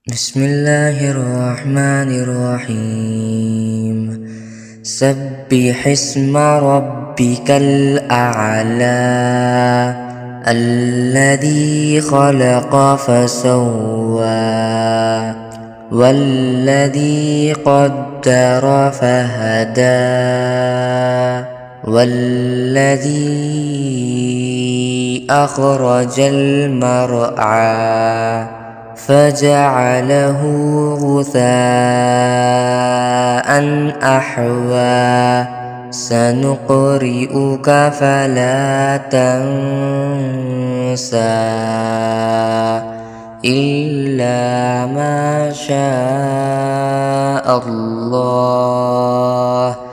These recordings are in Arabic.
بسم الله الرحمن الرحيم. سبح اسم ربك الأعلى الذي خلق فسوى والذي قدر فهدى والذي أخرج المرعى فجعله غثاء أحوى سنقرئك فلا تنسى إلا ما شاء الله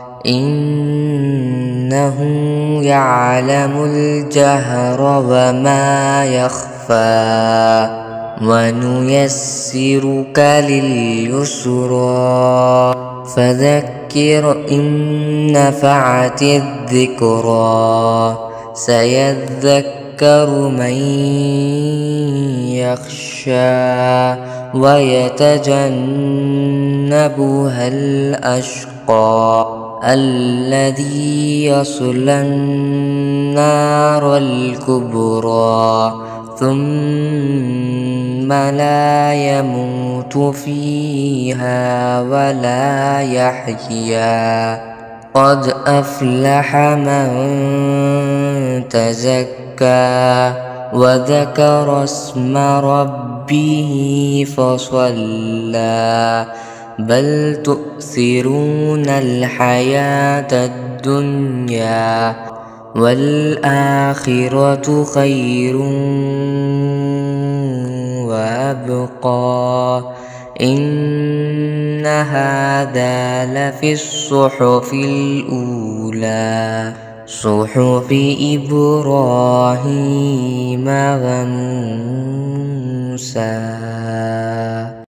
إنه يعلم الجهر وما يخفى ونيسرك لليسرى فذكر إن نفعت الذكرى سيذكر من يخشى ويتجنبها الأشقى الذي يصلى النار الكبرى ثم لا يموت فيها ولا يحيا قد أفلح من تزكى وذكر اسم ربه فصلى بل تؤثرون الحياة الدنيا والآخرة خير وأبقى إن هذا لفي الصحف الأولى صحف إبراهيم وموسى.